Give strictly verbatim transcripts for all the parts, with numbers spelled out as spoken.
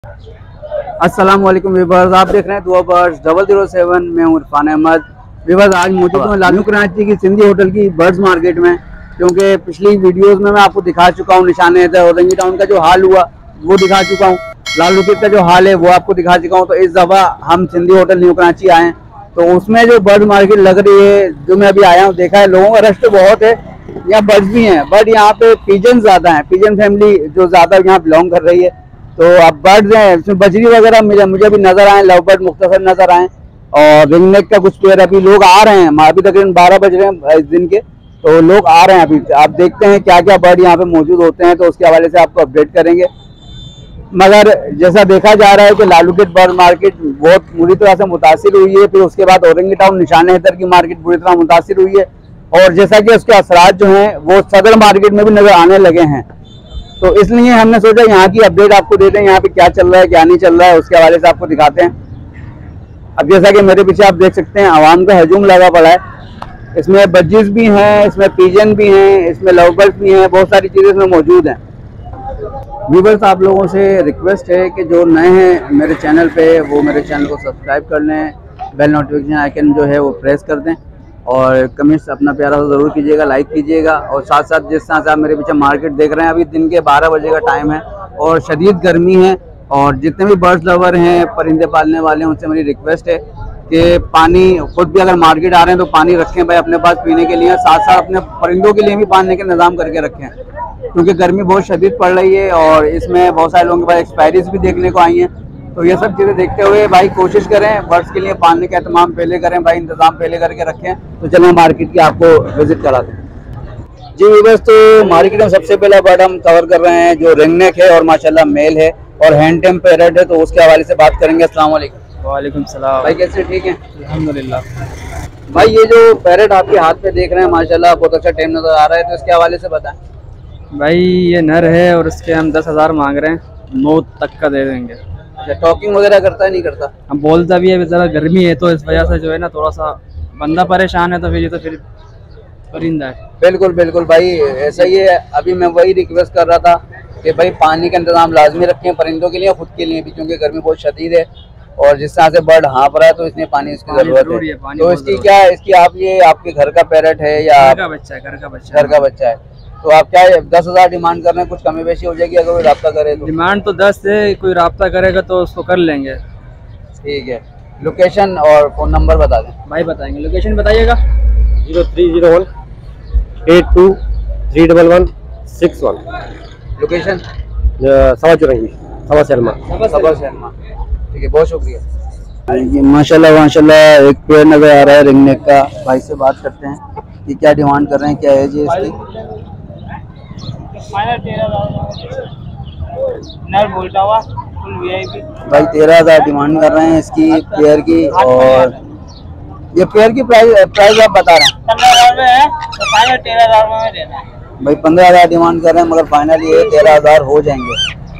अस्सलाम वालेकुम व्यूअर्स, आप देख रहे हैं दुआ बर्ड्स डबल जीरो सेवन में हूं इरफान अहमद। व्यूअर्स, आज मौजूद हूं लालू कराची की सिंधी होटल की बर्ड्स मार्केट में, क्योंकि पिछली वीडियोस में मैं आपको दिखा चुका हूं निशान हैदर और रंगी टाउन का जो हाल हुआ वो दिखा चुका हूं, लालू का जो हाल है वो आपको दिखा चुका हूँ। तो इस दफ़ा हम सिंधी होटल न्यू कराची आए हैं, तो उसमें जो बर्ड मार्केट लग रही है, जो मैं अभी आया हूँ, देखा है लोगों का रश तो बहुत है, यहाँ बर्ड्स भी हैं, बट यहाँ पे पिजन ज़्यादा हैं, पिजन फैमिली जो ज़्यादा यहाँ बिलोंग कर रही है। तो अब बर्ड्स हैं, इसमें बजरी वगैरह मुझे मुझे अभी नजर आए, लव बर्ड मुख्तसर नजर आए, और रिंगनेक का कुछ पेयर अभी लोग आ रहे हैं, अभी तकरीबन बारह बज रहे हैं इस दिन के, तो लोग आ रहे हैं अभी। आप देखते हैं क्या क्या बर्ड यहाँ पे मौजूद होते हैं, तो उसके हवाले से आपको अपडेट करेंगे। मगर जैसा देखा जा रहा है कि लालू गेट बर्ड मार्केट बहुत बुरी तरह से मुतासिर हुई है, फिर उसके बाद औरंगी टाउन निशान हैदर की मार्केट बुरी तरह मुतासिर हुई है, और जैसा कि उसके असरात जो हैं वो सदर मार्केट में भी नजर आने लगे हैं। तो इसलिए हमने सोचा यहाँ की अपडेट आपको देते हैं, यहाँ पे क्या चल रहा है क्या नहीं चल रहा है, उसके हवाले से आपको दिखाते हैं। अब जैसा कि मेरे पीछे आप देख सकते हैं आवाम का हजूम लगा पड़ा है, इसमें बजिस भी हैं, इसमें पिजन भी हैं, इसमें लव बर्ड्स भी हैं, बहुत सारी चीज़ें इसमें मौजूद हैं। व्यूअर्स, आप लोगों से रिक्वेस्ट है कि जो नए हैं मेरे चैनल पे वो मेरे चैनल को सब्सक्राइब कर लें, बेल नोटिफिकेशन आइकन जो है वो प्रेस कर दें, और कमेंट्स अपना प्यारा सा ज़रूर कीजिएगा, लाइक कीजिएगा। और साथ साथ जिस तरह से आप मेरे पीछे मार्केट देख रहे हैं, अभी दिन के बारह बजे का टाइम है और शदीद गर्मी है, और जितने भी बर्ड्स लवर हैं, परिंदे पालने वाले हैं, उनसे मेरी रिक्वेस्ट है कि पानी खुद भी अगर मार्केट आ रहे हैं तो पानी रखें भाई अपने पास पीने के लिए, साथ साथ अपने परिंदों के लिए भी पानी के इंतजाम करके रखें, क्योंकि गर्मी बहुत शदीद पड़ रही है और इसमें बहुत सारे लोगों के पास एक्सपायरीज भी देखने को आई हैं। तो ये सब चीज़ें देखते हुए भाई कोशिश करें बर्ड्स के लिए पानी का एहतमाम पहले करें भाई, इंतजाम पहले करके रखें। तो चलें मार्केट की आपको विजिट कराते हैं। जी व्यूअर्स, तो मार्केट में सबसे पहला बर्ड हम कवर कर रहे हैं जो रिंगनेक है और माशाल्लाह मेल है और हैंड टेम पैरेट है, तो उसके हवाले से बात करेंगे। अस्सलाम वालेकुम। वालेकुम सलाम भाई, कैसे? ठीक है अल्हम्दुलिल्लाह। भाई, ये जो पैरेट आपके हाथ पे देख रहे हैं माशाल्लाह बहुत अच्छा टेम नजर आ रहा है, तो इसके हवाले से बताएं। भाई ये नर है और इसके हम दस हज़ार मांग रहे हैं, नौ तक का दे देंगे। अच्छा, टॉकिंग वगैरह करता है नहीं करता? हम बोलता भी है, ज़रा गर्मी है तो इस वजह से जो है ना थोड़ा सा बंदा परेशान है, तो फिर ये तो फिर परिंदा है। बिल्कुल बिल्कुल भाई, ऐसा ही है। अभी मैं वही रिक्वेस्ट कर रहा था कि भाई पानी का इंतजाम लाजमी रखें परिंदों के लिए, खुद के लिए भी, क्योंकि गर्मी बहुत शदीद है और जिस तरह से बर्ड हाँफ रहा है तो इसमें पानी इसकी जरूरत है, है। तो इसकी क्या है, इसकी आप ये आपके घर का पैरेट है या घर का बच्चा है? घर का बच्चा घर का बच्चा है। तो आप क्या है दस हजार डिमांड कर रहे हैं, कुछ कमी बेशी हो जाएगी अगर कोई रब्ता करे तो? डिमांड तो दस है, कोई रब्ता करेगा तो उसको कर लेंगे। ठीक है, लोकेशन और फोन नंबर बता दें। भाई बताएंगे, लोकेशन बताइएगा। Zero three zero one eight two three double one six one. Location सवा चौरंगी, सवा शर्मा। सवा शर्मा। ठीक है, बहुत शुक्रिया। ये माशाल्लाह माशाल्लाह एक पेड़ नजर आ रहा है रिंगनेक का, भाई से बात करते हैं कि क्या डिमांड कर रहे हैं, क्या है जी इसकी? भाई तेरह हजार डिमांड कर रहे हैं इसकी पेयर की, और ये पेयर की प्राइस प्राइस आप बता रहे हैं? भाई पंद्रह हजार डिमांड कर रहे हैं, मगर फाइनल ये तेरह हजार हो जाएंगे।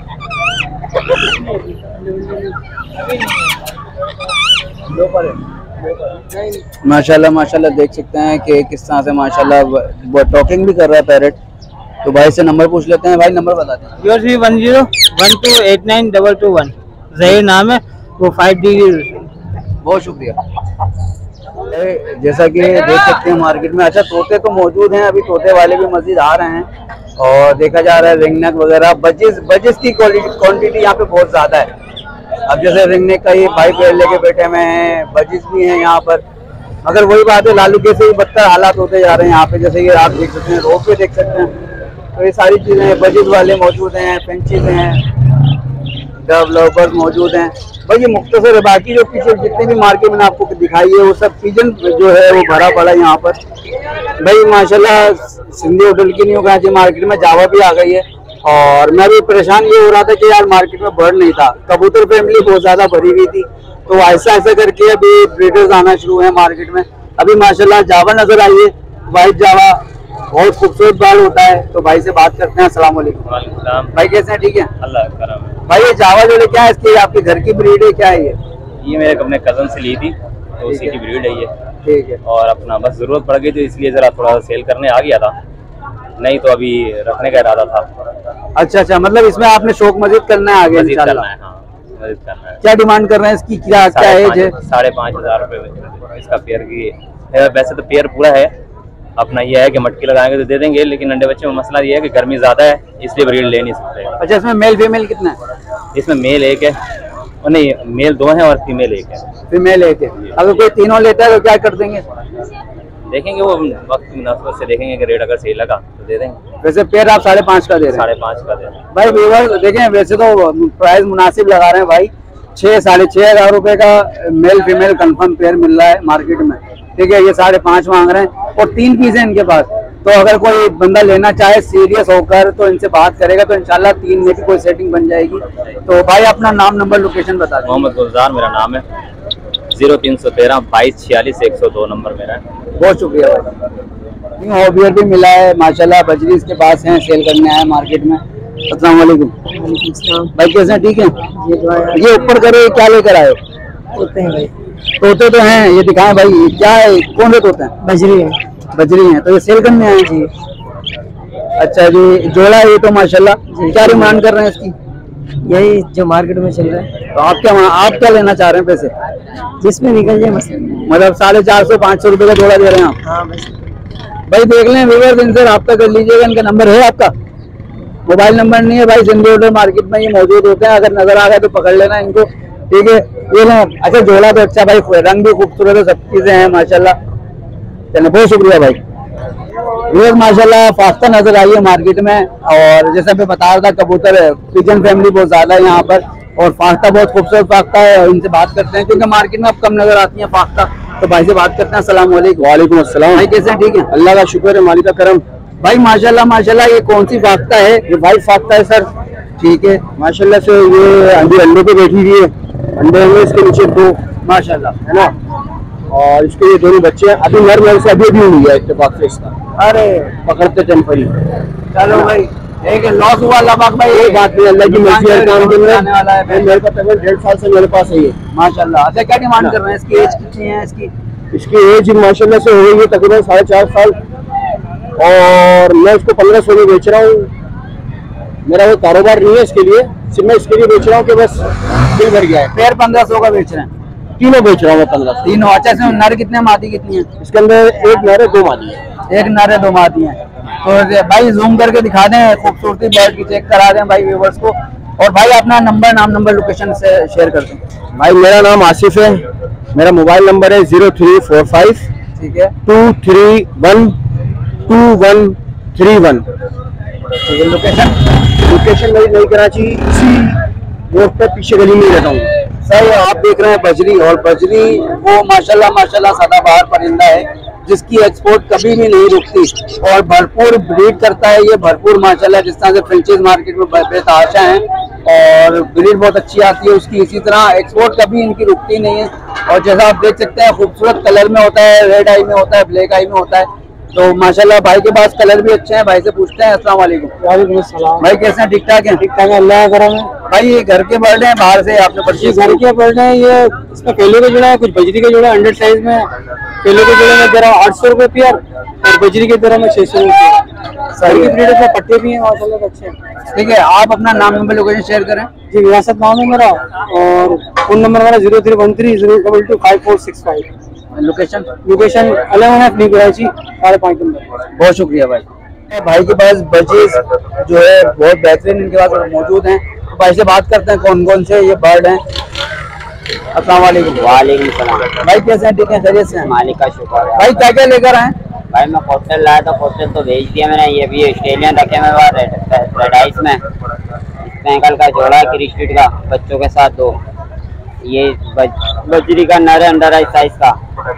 माशाल्लाह माशाल्लाह देख सकते हैं कि किस तरह से माशाल्लाह टॉकिंग भी कर रहा है पैरेट। तो भाई से नंबर पूछ लेते हैं। भाई नंबर बता दें। Zero three one zero one two eight nine double two one. Zaheer नाम है, वो फाइव डी। बहुत शुक्रिया। जैसा कि देख सकते हैं मार्केट में अच्छा तोते तो मौजूद हैं, अभी तोते वाले भी मजीद आ रहे हैं, और देखा जा रहा है रिंगनेक वगैरह बजिस बजिस की क्वांटिटी यहाँ पे बहुत ज्यादा है। अब जैसे रिंगनेक का ये भाई पेड़ लेके बैठे हुए हैं, बजिस भी हैं यहाँ पर, मगर वही बात है लालू के से ही बदतर हालात होते जा रहे हैं यहाँ पे। जैसे ये आप देख सकते हैं, रोड पे देख सकते हैं, तो ये सारी चीजें बजिस वाले मौजूद हैं, पेंचीज हैं, डेवलपर्स मौजूद हैं। भाई ये मुख्तसर है, बाकी जो पीछे जितने भी मार्केट मैंने आपको दिखाई है वो सब पिजन जो है वो भरा पड़ा है यहाँ पर। भाई माशाल्लाह सिंधी होटल की न्यू कराची मार्केट में जावा भी आ गई है, और मैं भी परेशान ये हो रहा था कि यार मार्केट में बर्ड नहीं था, कबूतर फैमिली बहुत ज्यादा भरी हुई थी, तो ऐसा ऐसा करके अभी ब्रीडर्स आना शुरू है मार्केट में। अभी माशाल्लाह जावा नजर आई है, वाइट जावा, बहुत खूबसूरत बर्ड होता है। तो भाई से बात करते हैं। अस्सलाम वालेकुम। भाई कैसे हैं? ठीक है अल्लाह करम है। भाई ये जावा जो क्या है, इसकी आपके घर की ब्रीड है, क्या है ये? ये मेरे अपने कजन से ली थी, तो उसी की ब्रीड है ये। ठीक है, और अपना बस जरूरत पड़ गई तो इसलिए जरा थोड़ा सेल करने आ गया था, नहीं तो अभी रखने का इरादा था। अच्छा अच्छा, मतलब इसमें आपने शौक मजीद करना है आगे इंशाल्लाह। मदद करना है। क्या डिमांड कर रहे हैं इसकी, क्या क्या एज है? साढ़े पाँच हजार रुपये इसका पेयर की है। वैसे तो पेयर पूरा है अपना, ये है कि मटकी लगाएंगे तो दे देंगे, लेकिन अंडे बच्चे में मसला ये है कि गर्मी ज्यादा है इसलिए ब्रीड ले नहीं सकते। अच्छा, इसमें मेल फीमेल कितना है? इसमें मेल एक है, और नहीं मेल दो है और फीमेल एक है। फीमेल एक है। अगर कोई तीनों लेता है तो क्या कर देंगे? देखेंगे वो वक्त मुनासिबत से देखेंगे कि रेट अगर सही लगा तो दे देंगे। वैसे पेयर आप साढ़े पाँच का दे रहे हैं? साढ़े पाँच का दे रहे हैं भाई व्यूअर देखें, वैसे तो प्राइस मुनासिब लगा रहे हैं भाई, छः साढ़े छः हजार रुपए का मेल फीमेल कंफर्म पेयर मिल रहा है मार्केट में, ठीक है। ये साढ़े पाँच मांग रहे हैं और तीन पीस है इनके पास। तो अगर कोई बंदा लेना चाहे सीरियस होकर तो इनसे बात करेगा तो इंशाल्लाह तीन में भी कोई सेटिंग बन जाएगी। तो भाई अपना नाम नंबर लोकेशन बता दें। मोहम्मद गुलजार मेरा नाम है, जीरो तीन सौ तेरह बाईस छियालीस एक सौ दो नंबर मेरा है। बहुत शुक्रिया भाई। हॉबियर भी मिला है माशाल्लाह, बजरी इसके पास हैं, सेल करने आए मार्केट में। अस्सलाम वालेकुम भाई, कैसे हैं? ठीक है। ये ऊपर करे क्या लेकर आए? होते हैं भाई, तोते तो हैं, ये दिखाएं भाई, क्या है, कौन से तोते हैं? बजरी है। बजरी हैं, तो ये सेल करने आए जी? अच्छा जी, जोड़ा ये तो माशाल्लाह। क्या डिमांड कर रहे हैं इसकी? यही जो मार्केट में चल रहा है। तो आप क्या आप क्या लेना चाह रहे हैं पैसे? जिसमें निकल जाए मसला। मतलब साढ़े चार सौ पाँच सौ रुपये का जोड़ा दे रहे हैं आप? हाँ बस भाई देख लें व्यूअर्स, इनसे रब्ता कर लीजिएगा। इनका नंबर है आपका? मोबाइल नंबर नहीं है भाई, सिंधी होटल मार्केट में ये मौजूद होते हैं, अगर नजर आ गया तो पकड़ लेना इनको, ठीक है। ये ना अच्छा जोड़ा तो अच्छा भाई, रंग भी खूबसूरत है, सब चीजें हैं माशाल्लाह। चलिए बहुत शुक्रिया भाई। व्यूअर्स माशाल्लाह फाख्ता नजर आई है मार्केट में, और जैसे मैं बता रहा था कबूतर पिजन फैमिली बहुत ज्यादा है यहाँ पर, और फाख्ता बहुत खूबसूरत फाख्ता है। इनसे बात करते हैं क्योंकि मार्केट में अब कम नजर आती है फाख्ता, तो भाई से बात करते हैं। अस्सलाम वालेकुम। वालेकुम अस्सलाम भाई कैसे हैं? ठीक है, अल्लाह का शुक्र है, मालिक का करम। भाई माशाल्लाह माशाल्लाह। ये कौन सी फाख्ता है? ये वाइट फाख्ता है सर, ठीक है माशाल्लाह से। ये अभी अंडे पे बैठी हुई है, अंडे होंगे इसके नीचे दो माशाल्लाह, है ना, और इसके ये दोनों बच्चे हैं। अभी नर नर से अभी अभी हुई है इत्तेफाक से इसका, अरे पकड़ते टेम्परी। चलो भाई, एक लॉस हुआ लबाक भाई, कोई बात नहीं, अल्लाह की मर्जी है, काम दिन आने वाला है में। मेरे पास तकरीबन डेढ़ साल से मेरे पास है ये माशाल्लाह। अच्छा क्या डिमांड कर रहे हैं इसकी? एज कितनी है इसकी? इसकी एज माशाल्लाह से हो गई है तकरीबन साढ़े चार साल, और मैं इसको पंद्रह सौ में बेच रहा हूँ। मेरा वो कारोबार नहीं है इसके लिए, सिर्फ मैं इसके लिए बेच रहा हूँ कि बस दिल भर गया है। पेयर पंद्रह सौ का बेच रहे हैं? तीनों बेच रहा हूँ मैं पंद्रह। तीनों? अच्छा, इसमें नर कितने मादी कितनी है? इसके अंदर एक नर है, दो मादी है। एक नर है, दो मादी है। तो भाई जूम करके दिखा दें, खूबसूरती बर्ड की चेक करा दें भाई व्यूवर्स को। और भाई अपना नंबर, नाम नंबर लोकेशन से शेयर कर दें। भाई मेरा नाम आसिफ है, मेरा मोबाइल नंबर है जीरो थ्री फोर फाइव ठीक है, two three one two one three one. ठीक है। लोकेशन लोकेशन मेरी नई कराची, इसी रोड पे पीछे गली में रहता हूँ। सही है। आप देख रहे हैं बजरी, और बजरी वो माशाल्लाह माशाल्लाह सदाबहार परिंदा है जिसकी एक्सपोर्ट कभी भी नहीं रुकती, और भरपूर ब्रीड करता है ये, भरपूर माशाल्लाह। जिस तरह से फ्रेंचाइज मार्केट में बेतहाशा हैं और ब्रीड बहुत अच्छी आती है उसकी, इसी तरह एक्सपोर्ट कभी इनकी रुकती नहीं है। और जैसा आप देख सकते हैं खूबसूरत कलर में होता है, रेड आई में होता है, ब्लैक आई में होता है। तो माशाल्लाह भाई के पास कलर भी अच्छे हैं। भाई से पूछते हैं। अस्सलाम वालेकुम। वालेकुम अस्सलाम। भाई कैसे हैं? ठीक ठाक हैं? ठीक ठाक है, अल्लाह का करम है। भाई ये घर के बर्ड हैं, बाहर से आपने परचेज? घर के बर्ड है ये। इसका केले का जोड़ा है, कुछ बजरी का जोड़ा है, हंड्रेड साइज में। केले के जोड़े में दे रहा हूँ आठ सौ रुपये पेयर, और बजरी के दे रहा हूँ छह सौ रुपये। सही ब्रीड में पट्टे भी हैं माशाल्लाह अच्छे हैं। ठीक है, आप अपना नाम नंबर लोकेशन शेयर करें। जी विरासत नाम है मेरा, और फोन नंबर मेरा zero three one three zero double two five four six five. Location location eleven F new Karachi, साढ़े पाँच नंबर। बहुत शुक्रिया भाई। भाई के पास बजीज जो है बहुत बेहतरीन इनके पास मौजूद हैं। तो भाई से बात करते हैं कौन कौन से ये बर्ड हैं। अस्सलाम वालेकुम। वालेकुम सलाम। भाई कैसे हैं? ठीक है, खैरियत से हैं? मालिक का शुक्र है। भाई क्या क्या लेकर आए? भाई मैं कॉकटेल लाया था, कॉकटेल तो भेज दिया मैंने। ये भी ऑस्ट्रेलियन रखे मेरे पास रेड रेड आइस में। स्पेंकल का जोड़ा है क्रिस्टिट का, बच्चों के साथ दो। ये बज, बजरी का नर है, अंडर आइस साइज का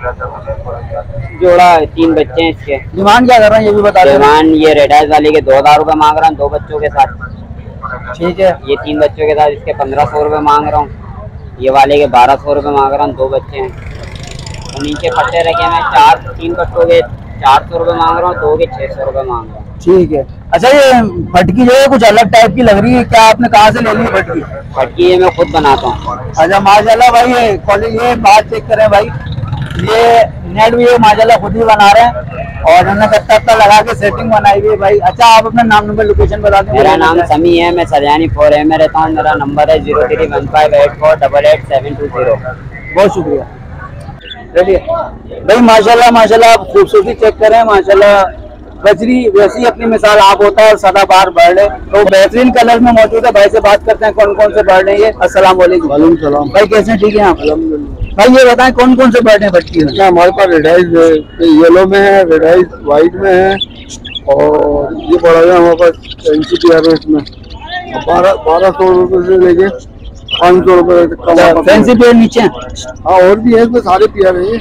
जोड़ा है, तीन बच्चे हैं इसके। डिमांड क्या कर रहे हैं ये भी बता दें। डिमांड ये रेड आइस वाले के दो हजार रुपये मांग रहा हूँ, दो बच्चों के साथ। ठीक है। ये तीन बच्चों के साथ इसके पंद्रह सौ रुपये मांग रहा हूँ। ये वाले के बारह सौ रुपये मांग रहा हूँ, दो बच्चे हैं। तो नीचे पट्टे रखे मैं चार, तीन कट्टों के चार सौ रुपये मांग रहा हूँ, दो के छः सौ रुपये मांग रहा हूँ। ठीक है। अच्छा ये भटकी जो है कुछ अलग टाइप की लग रही है, क्या आपने कहाँ से ले ली भटकी? भटकी ये मैं खुद बनाता हूँ। अच्छा माशाल्लाह भाई, ये क्वालिटी, ये बात चेक करें भाई, ये नेट भी ये माशाल्लाह खुद ही बना रहे हैं। और उन्होंने कट्टा वट्टा लगा के सेटिंग बनाई हुई है भाई। अच्छा आप अपना नाम नंबर लोकेशन बता दें। मेरा नाम समी है, मैं सरयानी फोर है में रहता हूँ। मेरा नंबर है zero three one five eight four double eight seven two zero. बहुत शुक्रिया। रेडी भाई, माशाल्लाह माशाल्लाह आप खूबसूरती चेक करें माशाल्लाह। बजरी वैसी अपनी मिसाल आप होता है सदाबहार बर्ड है, तो बेहतरीन कलर में मौजूद है। भाई से बात करते हैं कौन कौन से बर्ड है ये। अस्सलाम वालेकुम। वालेकुम सलाम भाई कैसे हैं? ठीक है आप? अल्हम्दुलिल्लाह। भाई ये बताएं कौन कौन से बर्ड है बच्ची है? ना हमारे पास रेड आइज येलो में है, रेड आइज व्हाइट में है, और ये बड़ा है हमारे पास फैंसी प्यार है। इसमें बारह बारह सौ रुपये से लेके पाँच सौ रुपये तक फैंसी पेयर नीचे हैं? हाँ और भी है, इसमें सारे प्यार है।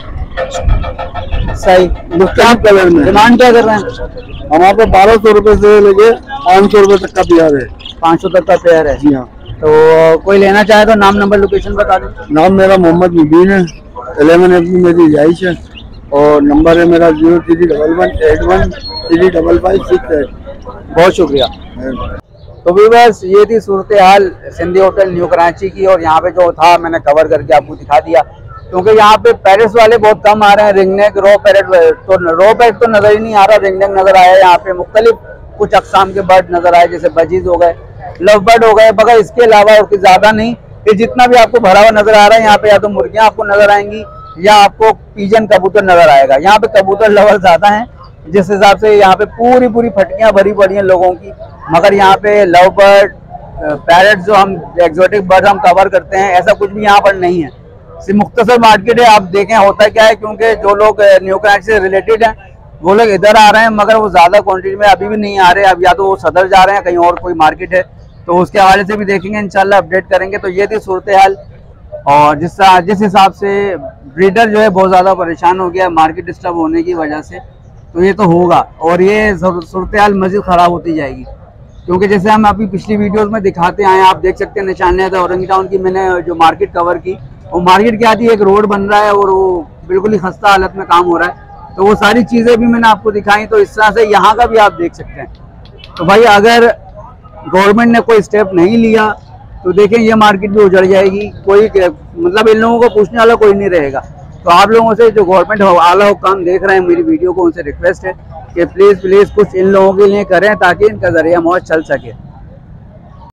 सही। मुख्तलिफ कलर में डिमांड क्या कर रहे हैं? हमारे पास बारह सौ रुपये से लेके पाँच सौ रुपये तक का प्यार है। पाँच सौ तक का पेयर है? जी हाँ। तो कोई लेना चाहे तो नाम नंबर लोकेशन बता दें। नाम मेरा मोहम्मद मुबीन है, इलेवन एफ मेरी रिहाइश है, और नंबर है मेरा zero three double one eight one three double five six eight. बहुत शुक्रिया। तो भी बस ये थी सूरत हाल सिंधी होटल न्यू कराची की, और यहाँ पे जो था मैंने कवर करके आपको दिखा दिया, क्योंकि यहाँ पे पैरेट्स वाले बहुत कम आ रहे हैं। रिंगनेक रो पैरेट तो रो पैरेट तो नजर ही नहीं आ रहा, रिंगनेक नजर आया। यहाँ पे मुख्तलिफ कुछ अकसाम के बर्ड नजर आए, जैसे बजीज हो गए, लव बर्ड हो गए, मगर इसके अलावा और कुछ ज्यादा नहीं। ये जितना भी आपको भरा हुआ नजर आ रहा है यहाँ पे, या तो मुर्गियां आपको नजर आएंगी या आपको पीजन कबूतर नजर आएगा। यहाँ पे कबूतर लवर ज्यादा है, जिस हिसाब से यहाँ पे पूरी पूरी फटकियां भरी पड़ी हैं लोगों की। मगर यहाँ पे लव बर्ड पैरेट जो हम एक्सोटिक बर्ड हम कवर करते हैं, ऐसा कुछ भी यहाँ पर नहीं है। सिर्फ मुख्तसर मार्केट है। आप देखें होता है क्या है, क्योंकि जो लोग न्यू कराची से रिलेटेड हैं वो लोग इधर आ रहे हैं, मगर वो ज्यादा क्वांटिटी में अभी भी नहीं आ रहे। अब या तो वो सदर जा रहे हैं, कहीं और कोई मार्केट है, तो उसके हवाले से भी देखेंगे, इंशाल्लाह अपडेट करेंगे। तो ये थी सूरत हाल, और जिस जिस हिसाब से ब्रीडर जो है बहुत ज़्यादा परेशान हो गया मार्केट डिस्टर्ब होने की वजह से, तो ये तो होगा, और ये सूरत हाल मज़ीद ख़राब होती जाएगी। क्योंकि जैसे हम अभी पिछली वीडियोस में दिखाते आए, आप देख सकते हैं निशानियात औरंगी टाउन की मैंने जो मार्केट कवर की, वो मार्केट क्या थी, एक रोड बन रहा है और वो बिल्कुल ही खस्ता हालत में काम हो रहा है। तो वो सारी चीज़ें भी मैंने आपको दिखाई। तो इस तरह से यहाँ का भी आप देख सकते हैं। तो भाई अगर गवर्नमेंट ने कोई स्टेप नहीं लिया तो देखें ये मार्केट भी उजड़ जाएगी। कोई मतलब इन लोगों को पूछने वाला कोई नहीं रहेगा। तो आप लोगों से जो गवर्नमेंट आला हुक्काम देख रहे हैं मेरी वीडियो को, उनसे रिक्वेस्ट है कि प्लीज़ प्लीज़ कुछ इन लोगों के लिए करें ताकि इनका जरिया मौत चल सके।